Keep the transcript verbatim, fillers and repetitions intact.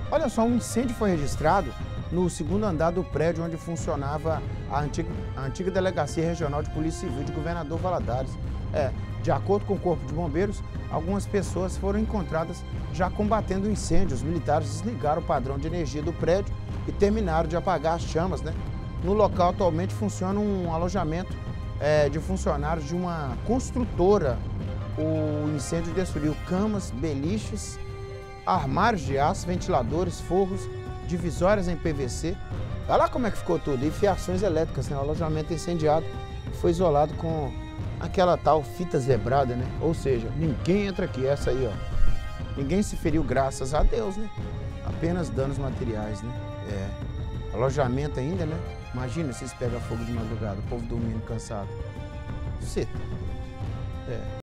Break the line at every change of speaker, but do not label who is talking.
Olha só, um incêndio foi registrado no segundo andar do prédio onde funcionava a antiga, a antiga Delegacia Regional de Polícia Civil de Governador Valadares. É, de acordo com o Corpo de Bombeiros, algumas pessoas foram encontradas já combatendo o incêndio. Os militares desligaram o padrão de energia do prédio e terminaram de apagar as chamas, né? No local atualmente funciona um alojamento é, de funcionários de uma construtora. O incêndio destruiu camas, beliches, armários de aço, ventiladores, forros, divisórias em P V C. Olha lá como é que ficou tudo. E fiações elétricas, né? O alojamento incendiado foi isolado com aquela tal fita zebrada, né? Ou seja, ninguém entra aqui. Essa aí, ó. Ninguém se feriu, graças a Deus, né? Apenas danos materiais, né? É. Alojamento ainda, né? Imagina se isso pega fogo de madrugada, o povo dormindo cansado. Você. É.